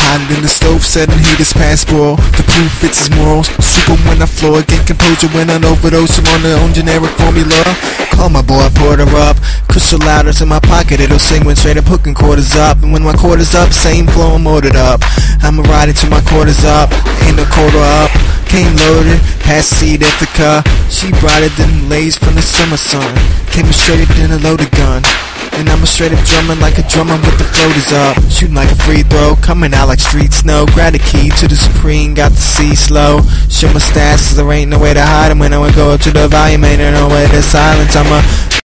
Hiding in the stove, setting heat is passport. The proof fits his morals. Super when I floor, gain composure when I overdose. I'm on their own generic formula. Call my boy, poured her up. Crystal louders in my pocket, it'll sing when straight up hooking quarters up. And when my quarters up, same flow, I'm ordered up. I'ma ride it till my quarters up. Ain't no quarter up. Came loaded, past seat Ithaca. She brighter than lays from the summer sun. Came straight than a loaded gun. And I'm a straight up drumming like a drummer with the floaters up. Shooting like a free throw, coming out like street snow. Grab the key to the Supreme, got the C slow. Show my stats, so there ain't no way to hide them. When I would go up to the volume, ain't no way to silence. I'm a